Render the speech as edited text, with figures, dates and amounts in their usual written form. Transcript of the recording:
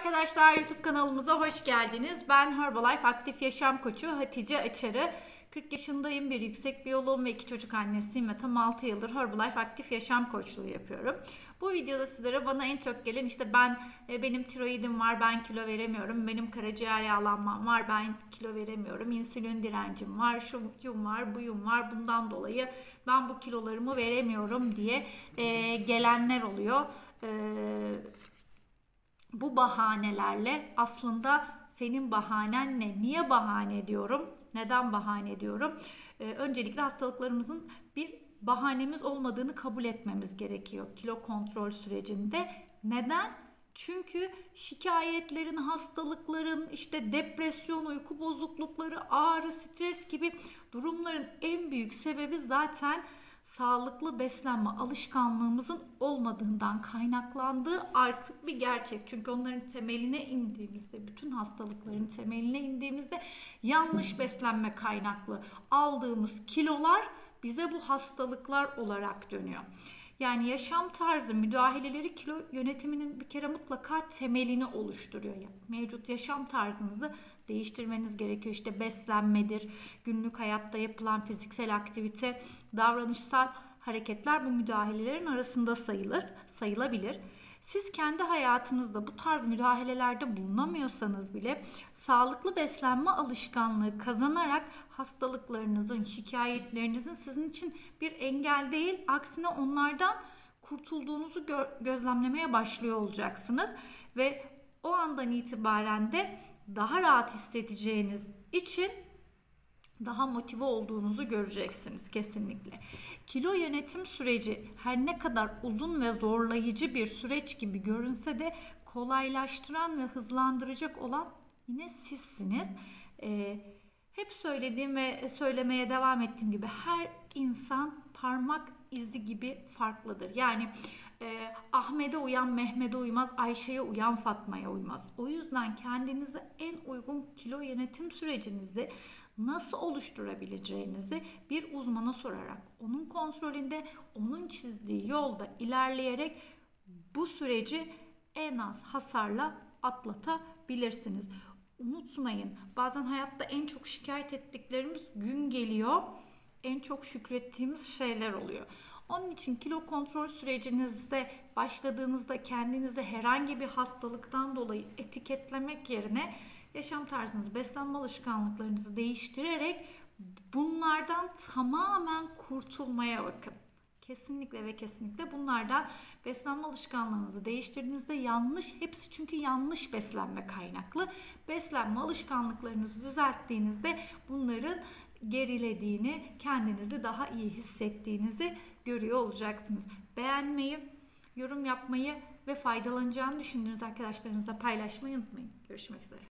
arkadaşlar, YouTube kanalımıza hoş geldiniz. Ben Herbalife Aktif Yaşam Koçu Hatice Açarı. 40 yaşındayım, bir yüksek biyoloğum ve 2 çocuk annesiyim ve tam 6 yıldır Herbalife Aktif Yaşam Koçluğu yapıyorum. Bu videoda sizlere bana en çok gelen benim tiroidim var, ben kilo veremiyorum, benim karaciğer yağlanmam var, ben kilo veremiyorum, insülin direncim var, şuyum var, buyum var, bundan dolayı ben bu kilolarımı veremiyorum diye gelenler oluyor. Bu bahanelerle aslında senin bahanen ne? Niye bahane ediyorum? Neden bahane ediyorum? Öncelikle hastalıklarımızın bir bahanemiz olmadığını kabul etmemiz gerekiyor kilo kontrol sürecinde. Neden? Çünkü şikayetlerin, hastalıkların, depresyon, uyku bozuklukları, ağrı, stres gibi durumların en büyük sebebi zaten sağlıklı beslenme alışkanlığımızın olmadığından kaynaklandığı artık bir gerçek. Çünkü onların temeline indiğimizde, bütün hastalıkların temeline indiğimizde yanlış beslenme kaynaklı aldığımız kilolar bize bu hastalıklar olarak dönüyor. Yani yaşam tarzı müdahaleleri kilo yönetiminin bir kere mutlaka temelini oluşturuyor. Yani mevcut yaşam tarzınızı değiştirmeniz gerekiyor. İşte beslenmedir, günlük hayatta yapılan fiziksel aktivite, davranışsal hareketler bu müdahalelerin arasında sayılabilir. Siz kendi hayatınızda bu tarz müdahalelerde bulunamıyorsanız bile sağlıklı beslenme alışkanlığı kazanarak hastalıklarınızın, şikayetlerinizin sizin için bir engel değil, aksine onlardan kurtulduğunuzu gözlemlemeye başlıyor olacaksınız ve o andan itibaren de daha rahat hissedeceğiniz için daha motive olduğunuzu göreceksiniz kesinlikle. Kilo yönetim süreci her ne kadar uzun ve zorlayıcı bir süreç gibi görünse de kolaylaştıran ve hızlandıracak olan yine sizsiniz. Hep söylediğim ve söylemeye devam ettiğim gibi her insan parmak izi gibi farklıdır. Yani Ahmet'e uyan Mehmet'e uymaz, Ayşe'ye uyan Fatma'ya uymaz. O yüzden kendinize en uygun kilo yönetim sürecinizi nasıl oluşturabileceğinizi bir uzmana sorarak, onun kontrolünde, onun çizdiği yolda ilerleyerek bu süreci en az hasarla atlatabilirsiniz. Unutmayın, bazen hayatta en çok şikayet ettiklerimiz gün geliyor, en çok şükrettiğimiz şeyler oluyor. Onun için kilo kontrol sürecinize başladığınızda kendinizi herhangi bir hastalıktan dolayı etiketlemek yerine yaşam tarzınızı, beslenme alışkanlıklarınızı değiştirerek bunlardan tamamen kurtulmaya bakın. Kesinlikle ve kesinlikle bunlardan beslenme alışkanlığınızı değiştirdiğinizde hepsi çünkü yanlış beslenme kaynaklı. Beslenme alışkanlıklarınızı düzelttiğinizde bunların gerilediğini, kendinizi daha iyi hissettiğinizi görüyor olacaksınız. Beğenmeyi, yorum yapmayı ve faydalanacağını düşündüğünüz arkadaşlarınızla paylaşmayı unutmayın. Görüşmek üzere.